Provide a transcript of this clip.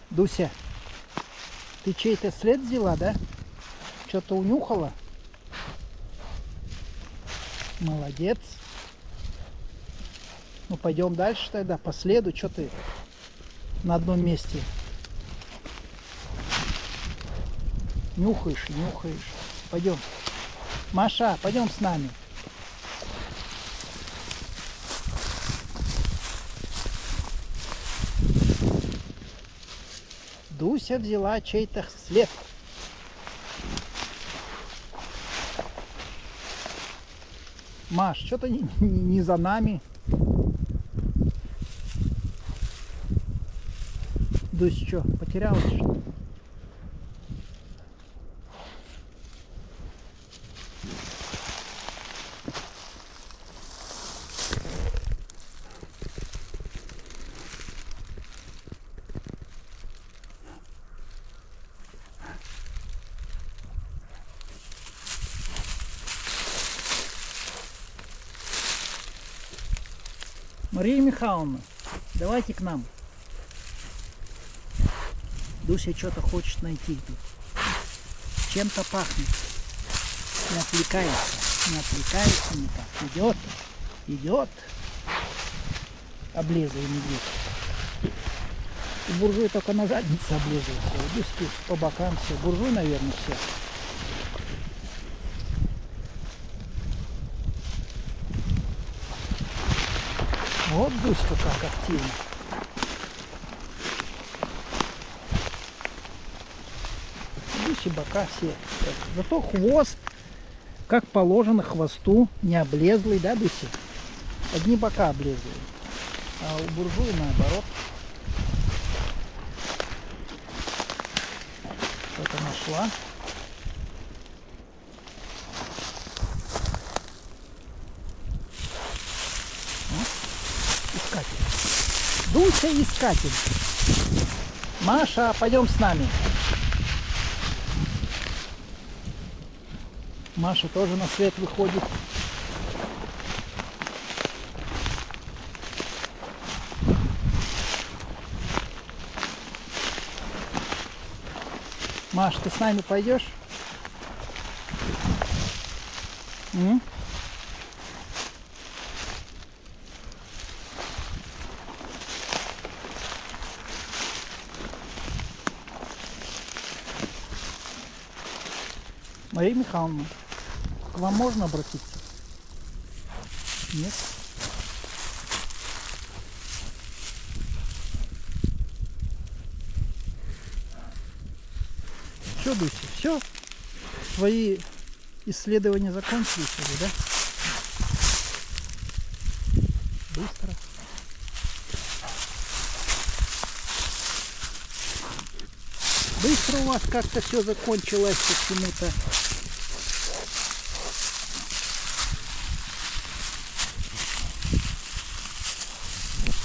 Дуся, ты чей-то след взяла, да? Что-то унюхала? Молодец. Ну, пойдем дальше тогда, по следу. Что ты на одном месте нюхаешь, нюхаешь? Пойдем. Маша, пойдем с нами. Дуся взяла чей-то след. Маш, что-то не за нами. Дусь, что, потерялась, что ли? Мария Михайловна, давайте к нам. Дуся что-то хочет найти тут. Чем-то пахнет. Не отвлекается. Не отвлекается никак. Идет. Идет. Облезлый медведь. У буржуя только на заднице облезался. У Дуськи по бокам все. Буржуй, наверное, все. Вот Дуська как активно. Дуси бока все. Зато хвост, как положено хвосту, не облезлый, да, Дуси? Одни бока облезлые. А у буржуя наоборот. Что-то нашла. Искатель. Дуся искатель. Маша, пойдем с нами. Маша тоже на свет выходит. Маш, ты с нами пойдешь? Мария Михайловна, к вам можно обратиться? Нет? Все, Дуся, все? Твои исследования закончились уже, да? Быстро. Быстро у вас как-то все закончилось почему-то.